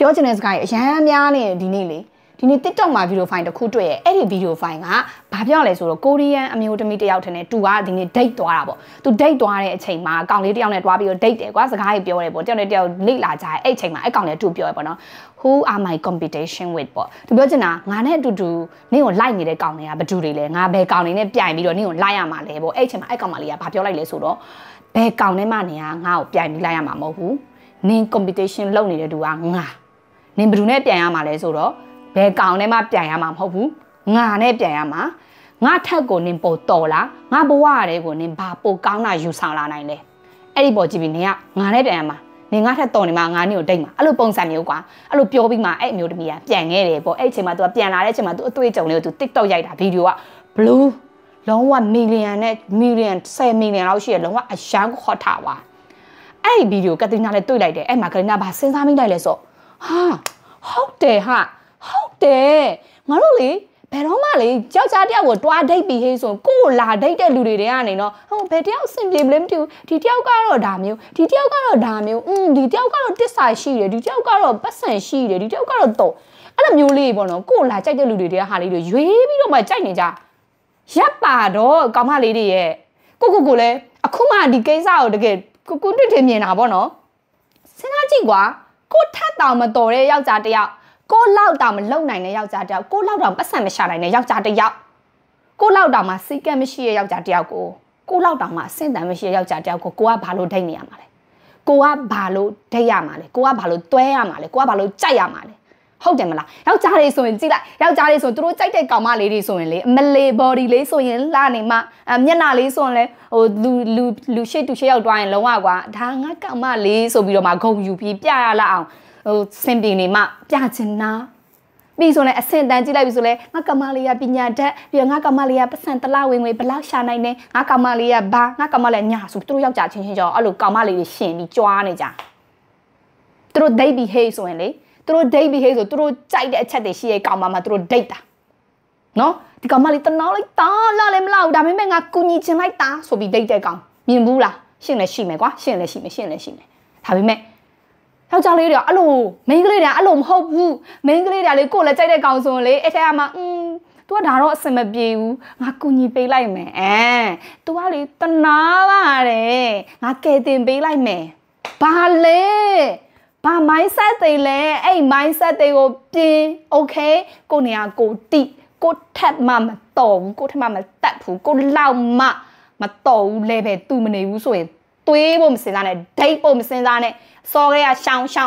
ပြောချင်တဲ့စကားကြီးအရန်များနေဒီနေ့လေဒီနေ့ TikTok မှာ video file တစ်ခုတွေ့ရဲ့အဲ့ဒီ video file ကဘာပြောလဲဆိုတော့ကိုရီးယားအမျိုးသမီးတစ်ယောက်ထင်တယ်သူကဒီနေ့ date သွားတာပေါ့သူ date သွားတဲ့အချိန်မှာအကောင်လေးတစ်ယောက်နဲ့တွားပြီးတော့ date တယ်ကွာစကားကြီးပြောတယ်ပေါ့တယောက်နဲ့တယောက်လိလာကြအဲ့အချိန်မှာအဲ့ကောင်လေးတူပြောရပေါ့နော် who are my competition with ပေါ့သူပြောချင်တာငါနဲ့အတူတူနင့်ကို like နေတဲ့ကောင်တွေကဘယ်သူတွေလဲငါဘယ်ကောင်တွေနဲ့ပြိုင်ပြီးတော့နင့်ကို like ရမှာလဲပေါ့အဲ့အချိန်မှာအဲ့ကောင်မလေးကဘာပြောလိုက်လဲဆိုတော့ဘယ်ကောင်နဲ့မှနေကငါ့ကိုပြိုင်ပြီး like ရမှာမဟုတ်ဘူးနင် competition လုပ်နေတဲ့သူကငါနင်ဘယ်သူနဲ့ပြိုင်ရမှာလဲဆိုတော့ဘယ်ကောင်နဲ့မှပြိုင်ရမှာမဟုတ်ဘူးငါနဲ့ပြိုင်ရမှာငါထက်ကိုနင်ပိုတော်လားငါဘဝရဲကိုနင်ဘာပိုကောင်းတာယူဆောင်လာနိုင်လဲအဲ့ဒီပေါ်ကြည့်ပြီးနင်ကငါနဲ့ပြိုင်ရမှာနင်ငါထက်တော်နေမှာငါနင်ကိုဒိတ်မှာအဲ့လိုပုံစံမျိုးကွာအဲ့လိုပြောပြီးမှအဲ့အမျိုးသမီးကပြန်ခဲ့တယ်ပေါ့အဲ့အချိန်မှာ तू ပြန်လာတဲ့အချိန်မှာ तू အတွေ့အကြုံလေးကို तू TikTok ရိုက်တာဗီဒီယိုက blue လုံးဝ million နဲ့ million 10 million လောက်ရှိရလုံးဝအရန်ခေါ်ထားပါအဲ့ဒီဗီဒီယိုကတိနာလည်းတွေ့လိုက်တယ်အဲ့မှာကတိနာဘာစဉ်းစားမိလိုက်လဲဆိုဟာဟုတ်တယ်ဟာဟုတ်တယ်ငါတို့လေဘယ်တော့မှလေကြောက်ကြတယောက်ကိုတွားဒိတ်ပြီးဟေးဆိုကိုလာဒိတ်တဲ့လူတွေကနေတော့ဟိုဘယ်တယောက်အဆင်ပြေမလဲမသိဘူးဒီတယောက်ကတော့ဒါမျိုးဒီတယောက်ကတော့ဒါမျိုးဒီတယောက်ကတော့တစ္ဆာရှိတယ်ဒီတယောက်ကတော့ပတ်စံရှိတယ်ဒီတယောက်ကတော့တော့အဲ့လိုမျိုးလေးပေါ့နော်ကိုလာကြိုက်တဲ့လူတွေကဟာလေးတွေရွေးပြီးတော့မှကြိုက်နေကြရပ်ပါတော့ကောင်မလေးတွေရဲ့ကိုလည်းအခုမှဒီကိစ္စကိုတကယ်ကိုတွေ့တယ်မြင်တာပေါ့နော်စဉ်းစားကြည့်ကွာကိုထက်တောင်မတော်တဲ့ယောက်ျားတယောက်ကိုလောက်တောင်မလုံနိုင်တဲ့ယောက်ျားတယောက်ကိုလောက်တောင်ပတ်စံမရှာနိုင်တဲ့ယောက်ျားတယောက်ကိုလောက်တောင်မှစိတ်ကမ်းမရှိတဲ့ယောက်ျားတယောက်ကိုလောက်တောင်မှအဆင့်တန်းမရှိတဲ့ယောက်ျားတယောက်ကိုကဘာလို့ဒိတ်နေရမှာလဲကိုကဘာလို့ဒိတ်ရမှာလဲကိုကဘာလို့တွဲရမှာလဲကိုကဘာလို့ကြိုက်ရမှာလဲဟုတ်တယ်မလားယောက်ျားလေးဆိုရင်ကြည့်လိုက်ယောက်ျားလေးဆိုသူတို့ကြိုက်တဲ့ကောင်မလေးတွေဆိုရင်လေအမလေး body လေးဆိုရင်လှနေမှမျက်နှာလေးဆိုရင်လေဟိုလူရှိတူရှိရောက်သွားရင်လုံးဝကွာဒါငါကောင်မလေးဆိုပြီးတော့မှဂုံယူပြီးပြရလာအောင်ဟိုစင်ပြင်နေမှပြချင်နာပြီးဆိုလဲအဆင့်တန်းကြည့်လိုက်ပြီဆိုလဲငါကောင်မလေးကပညာတတ်ပြီးတော့ငါကောင်မလေးကပတ်စံတလားဝင်ဘလောက်ရှာနိုင်နေငါကောင်မလေးကဘာငါကောင်မလေးညာဆိုသူတို့ယောက်ျားချင်းကြောအဲ့လိုကောင်မလေးတွေရှင်ပြီးကြွားနေကြသူတို့ date behave ဆိုရင်လေသူတို့ date behave ဆိုသူတို့ကြိုက်တဲ့အချက်တွေရှိရဲ့ကောင်မမှာသူတို့ date တာနော်ဒီကောင်မလေးတနာလိုက်တာလာလည်းမလာဘူးဒါပေမဲ့ငါကူညီချင်လိုက်တာဆိုပြီး date တဲ့ကောင်မြင်ဘူးလားရှင်းလည်းရှိမယ်ကွာရှင်းလည်းရှိမယ်ဒါပေမဲ့ယောက်ျားလေးတွေကအဲ့လိုမိန်းကလေးတွေကအဲ့လိုမဟုတ်ဘူးမိန်းကလေးတွေကလေကိုယ်လည်းကြိုက်တဲ့ကောင်ဆိုရင်လေအဲ့ထဲမှာतू ကဒါတော့အဆင်မပြေဘူးငါကူညီပေးလိုက်မယ်तू ကလေတနာပါတယ်ငါကယ်တင်ပေးလိုက်မယ်ဘာလဲဘာ mindset တွေလဲအဲ့ mindset တွေကိုပြင် okay ကိုနေရာကိုတိကိုထက်မှမတော်ဘူးကိုထက်မှမတက်ဘူးကိုလောက်မှမတော်ဘူးလဲပဲ तू မနေဘူးဆိုရင်သွေးဖို့မစင်စားနဲ့ date ဖို့မစင်စားနဲ့စော်ကရရှောင်းကဲ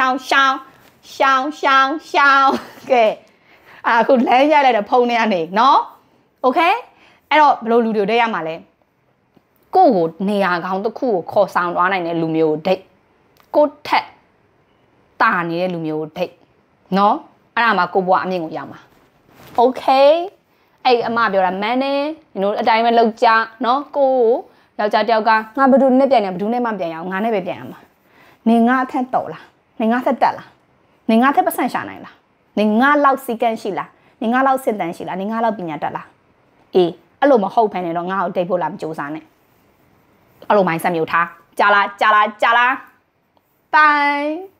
အခုလမ်းရိုက်လိုက်တဲ့ဖုန်းထဲကနေနော် okay အဲ့တော့ဘယ်လိုလူတွေဒိတ်ရမှာလဲကိုနေရာကောင်းတစ်ခုကိုခေါ်ဆောင်သွားနိုင်တဲ့လူမျိုးကိုဒိတ်ကိုထက်တာနေတဲ့လူမျိုးကိုဒိတ်နော်အဲ့ဒါမှကိုဘွားအမြင့်ကိုရောက်မှာ okay အဲ့အမပြောတာမန်းနေအတိုင်းပဲလောက်ကြနော်ကိုယောက်ျားတယောက်ကငါဘယ်သူနဲ့ပြန်နေဘယ်သူနဲ့မှပြန်ရအောင်ငါနဲ့ပဲပြန်ရမှာနေငါအထက်တော်လားနေငါသက်တက်လားနေငါသက်ပတ်စံရှာနိုင်လားနေငါလောက်စီကန်းရှိလားနေငါလောက်စင်တန်းရှိလားနေငါလောက်ပညာတတ်လားအေးအဲ့လိုမဟုတ်ဖ ೇನೆ တော့ငါ့ကိုဒိတ်ဖို့လာမကြိုးစားနဲ့အဲ့လိုမိုင်းဆက်မျိုးထားကြာလား bye